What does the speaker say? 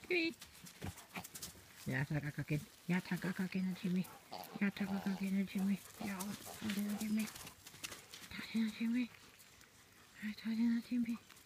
Jimmy. Ja, tagakakin. Ja, tagakakin, Jimmy. Ja, tagakakin, Jimmy. Ja, tagakakin, Jimmy. tagakakin, Jimmy. tagakakin, Jimmy.